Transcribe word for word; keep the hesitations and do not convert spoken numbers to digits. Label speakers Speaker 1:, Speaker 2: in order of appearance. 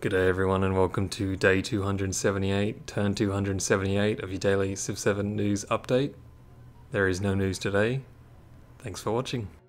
Speaker 1: G'day everyone and welcome to day two hundred seventy-eight, turn two hundred seventy-eight of your daily Civ seven news update. There is no news today. Thanks for watching.